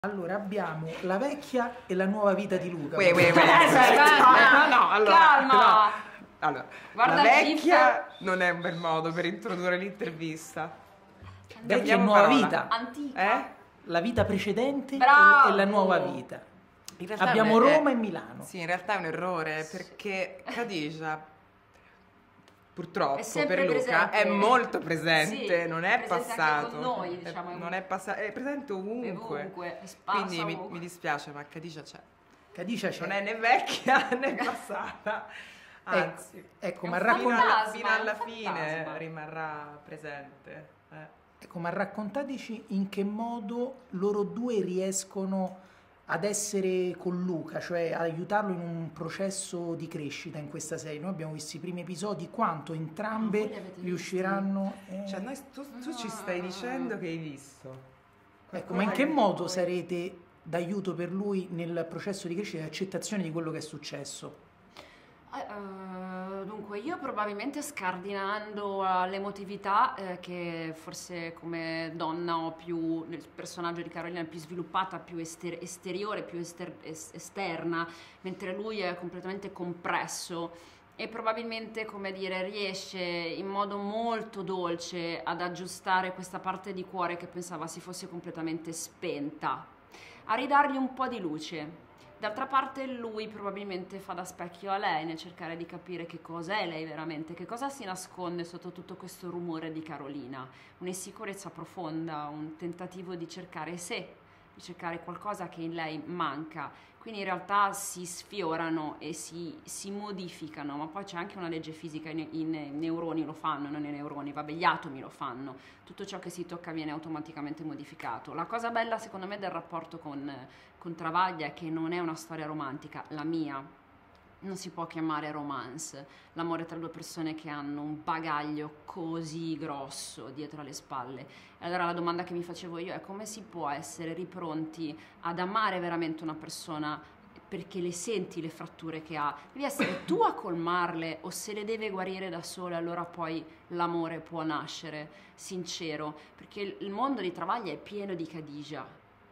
Allora abbiamo la vecchia e la nuova vita di Luca. No, allora, calma. no. Allora, Guarda la il vecchia non è un bel modo per introdurre l'intervista. Vecchia e Cambiamo nuova parola. vita. Antica. La vita precedente Bravo. e la nuova vita. In realtà Abbiamo è- Roma e Milano. Sì, in realtà è un errore perché Khadija purtroppo È sempre per Luca presente. è molto presente, Sì, non è presente anche passato. con noi, diciamo. Non è passato, è presente ovunque. Ovunque, è sparsa Quindi mi ovunque. dispiace, ma Khadija c'è. Khadija c'è. Non è né vecchia né passata. Anzi, Ecco, È ma un racconta- fino alla fantasma. fine rimarrà presente. ecco, ma raccontateci in che modo loro due riescono ad essere con Luca, cioè ad aiutarlo in un processo di crescita in questa serie. Noi abbiamo visto i primi episodi, quanto Ah, voi li entrambe avete riusciranno... Cioè, tu ci stai dicendo che hai visto. Ecco, ma in che modo sarete d'aiuto per lui nel processo di crescita e accettazione di quello che è successo? Dunque, io probabilmente scardinando l'emotività, che forse come donna ho più, nel personaggio di Carolina è più sviluppata, più esteriore, più esterna, mentre lui è completamente compresso e probabilmente, come dire, riesce in modo molto dolce ad aggiustare questa parte di cuore che pensava si fosse completamente spenta, a ridargli un po' di luce. D'altra parte lui probabilmente fa da specchio a lei nel cercare di capire che cosa è lei veramente, che cosa si nasconde sotto tutto questo rumore di Carolina, un'insicurezza profonda, un tentativo di cercare sé, di cercare qualcosa che in lei manca. Quindi in realtà si sfiorano e si modificano, ma poi c'è anche una legge fisica, i neuroni lo fanno, non i neuroni, vabbè, gli atomi lo fanno, tutto ciò che si tocca viene automaticamente modificato. La cosa bella secondo me del rapporto con Travaglia è che non è una storia romantica, la mia non si può chiamare romance, l'amore tra due persone che hanno un bagaglio così grosso dietro alle spalle. E allora la domanda che mi facevo io è: come si può essere ripronti ad amare veramente una persona perché le senti le fratture che ha? Devi essere tu a colmarle, o se le deve guarire da sola, allora poi l'amore può nascere sincero, perché il mondo di Travaglia è pieno di Khadija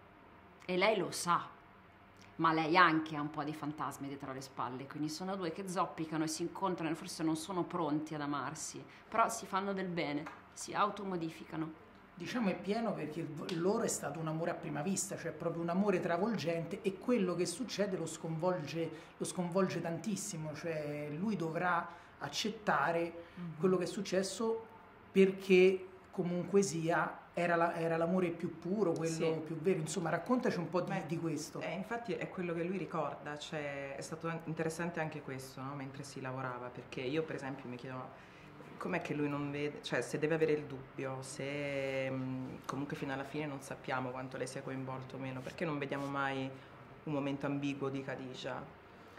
e lei lo sa. Ma lei anche ha un po' di fantasmi dietro le spalle, quindi sono due che zoppicano e si incontrano e forse non sono pronti ad amarsi, però si fanno del bene, si automodificano. Diciamo è pieno perché loro è stato un amore a prima vista, cioè proprio un amore travolgente, e quello che succede lo sconvolge tantissimo, cioè lui dovrà accettare quello che è successo perché comunque sia era l'amore più puro, quello Sì. più vero. Insomma, raccontaci un po' di questo. Infatti è quello che lui ricorda, cioè è stato interessante anche questo, no? Mentre si lavorava, perché io per esempio mi chiedo com'è che lui non vede, cioè se deve avere il dubbio, se comunque fino alla fine non sappiamo quanto lei sia coinvolta o meno, perché non vediamo mai un momento ambiguo di Khadija.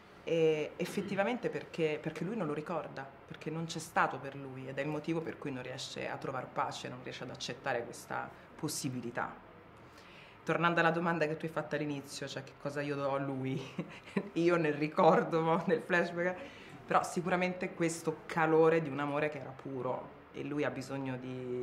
E effettivamente perché lui non lo ricorda, perché non c'è stato per lui, ed è il motivo per cui non riesce a trovare pace, non riesce ad accettare questa possibilità. Tornando alla domanda che tu hai fatto all'inizio, cioè che cosa io do a lui, io nel ricordo, nel flashback, però sicuramente questo calore di un amore che era puro, e lui ha bisogno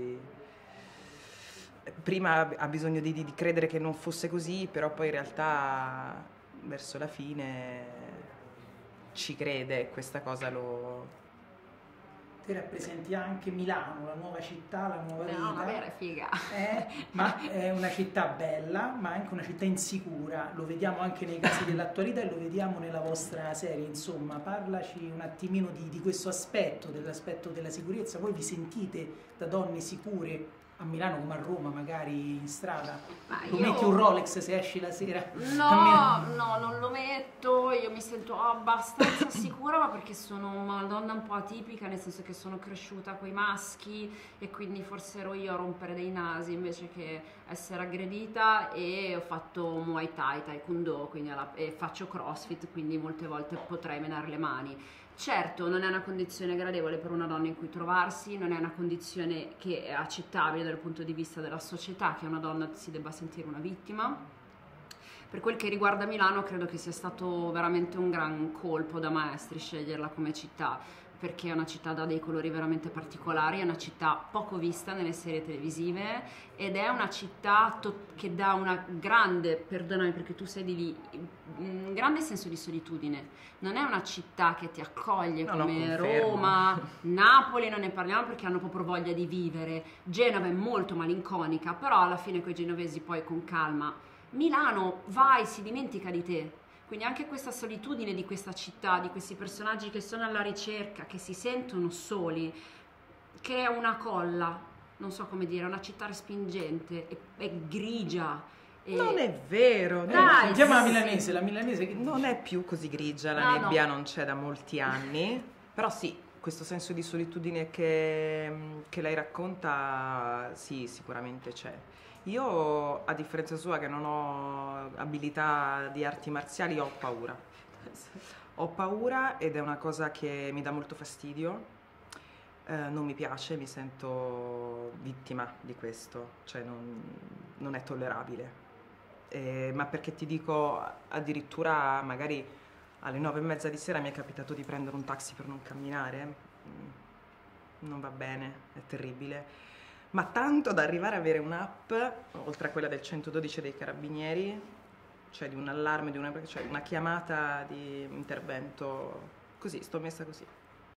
prima ha bisogno di credere che non fosse così, però poi in realtà verso la fine ci crede, e questa cosa lo... Te rappresenti anche Milano, la nuova città, la nuova vita. No, vabbè, è figa. Ma è una città bella, ma anche una città insicura. Lo vediamo anche nei casi dell'attualità e lo vediamo nella vostra serie. Insomma, parlaci un attimino di questo aspetto, dell'aspetto della sicurezza. Voi vi sentite da donne sicure a Milano come a Roma, magari in strada? Lo metti un Rolex se esci la sera a Milano? No, non lo metto, io mi sento abbastanza sicura, ma perché sono una donna un po' atipica, nel senso che sono cresciuta coi maschi e quindi forse ero io a rompere dei nasi invece che essere aggredita, e ho fatto Muay Thai, Taekwondo, quindi e faccio CrossFit, quindi molte volte potrei menare le mani. Certo, non è una condizione gradevole per una donna in cui trovarsi, non è una condizione che è accettabile dal punto di vista della società, che una donna si debba sentire una vittima. Per quel che riguarda Milano, credo che sia stato veramente un gran colpo da maestri sceglierla come città, perché è una città da dei colori veramente particolari, è una città poco vista nelle serie televisive ed è una città che dà una grande, perdonami perché tu sei di lì, un grande senso di solitudine. Non è una città che ti accoglie come Roma, Napoli non ne parliamo perché hanno proprio voglia di vivere, Genova è molto malinconica, però alla fine quei genovesi poi con calma. Milano vai, si dimentica di te. Quindi anche questa solitudine di questa città, di questi personaggi che sono alla ricerca, che si sentono soli, crea una colla, non so come dire, una città respingente, è grigia. Non è vero, Dai, sentiamo sì, la milanese che non dice? è più così grigia, la nebbia non c'è da molti anni, però sì, questo senso di solitudine che lei racconta, sì, sicuramente c'è. Io, a differenza sua, che non ho abilità di arti marziali, ho paura. Ho paura ed è una cosa che mi dà molto fastidio, non mi piace, mi sento vittima di questo, cioè non è tollerabile. Ma perché ti dico, addirittura magari alle 9:30 di sera mi è capitato di prendere un taxi per non camminare, non va bene, è terribile. Ma tanto da arrivare ad avere un'app, oltre a quella del 112 dei carabinieri, cioè di un allarme, cioè una chiamata di intervento, così, sto messa così.